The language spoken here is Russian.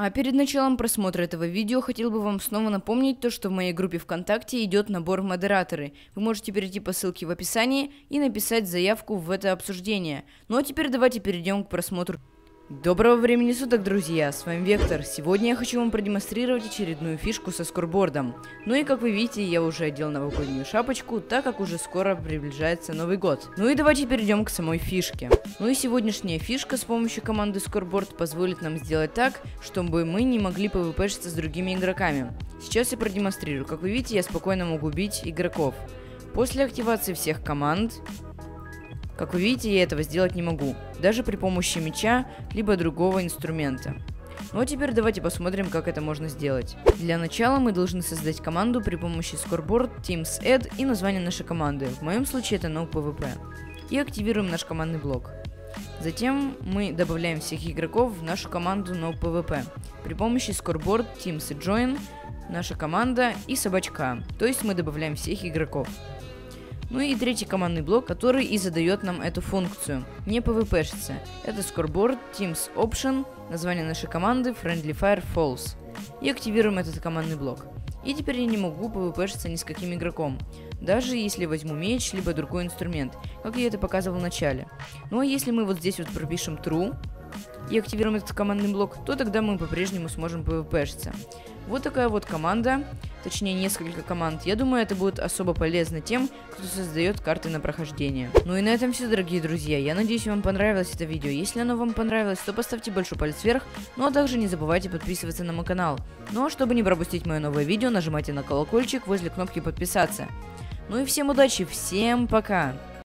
А перед началом просмотра этого видео хотел бы вам снова напомнить то, что в моей группе ВКонтакте идет набор в модераторы. Вы можете перейти по ссылке в описании и написать заявку в это обсуждение. Ну а теперь давайте перейдем к просмотру. Доброго времени суток, друзья, с вами Вектор. Сегодня я хочу вам продемонстрировать очередную фишку со скорбордом. Ну и как вы видите, я уже одел новогоднюю шапочку, так как уже скоро приближается Новый год. Ну и давайте перейдем к самой фишке. Ну и сегодняшняя фишка с помощью команды скорборд позволит нам сделать так, чтобы мы не могли пвпшиться с другими игроками. Сейчас я продемонстрирую. Как вы видите, я спокойно могу бить игроков. После активации всех команд, как вы видите, я этого сделать не могу, даже при помощи меча, либо другого инструмента. Ну а теперь давайте посмотрим, как это можно сделать. Для начала мы должны создать команду при помощи Scoreboard, Teams Add и название нашей команды. В моем случае это NoPvP. И активируем наш командный блок. Затем мы добавляем всех игроков в нашу команду NoPvP. При помощи Scoreboard, Teams и Join, наша команда и собачка. То есть мы добавляем всех игроков. Ну и третий командный блок, который и задает нам эту функцию. Не пвпшится. Это Scoreboard, Teams Option, название нашей команды Friendly Fire False. И активируем этот командный блок. И теперь я не могу пвпшиться ни с каким игроком. Даже если возьму меч, либо другой инструмент, как я это показывал в начале. Ну а если мы вот здесь вот пропишем True и активируем этот командный блок, то тогда мы по-прежнему сможем пвпшиться. Вот такая вот команда, точнее несколько команд. Я думаю, это будет особо полезно тем, кто создает карты на прохождение. Ну и на этом все, дорогие друзья. Я надеюсь, вам понравилось это видео. Если оно вам понравилось, то поставьте большой палец вверх. Ну а также не забывайте подписываться на мой канал. Ну а чтобы не пропустить мое новое видео, нажимайте на колокольчик возле кнопки подписаться. Ну и всем удачи, всем пока!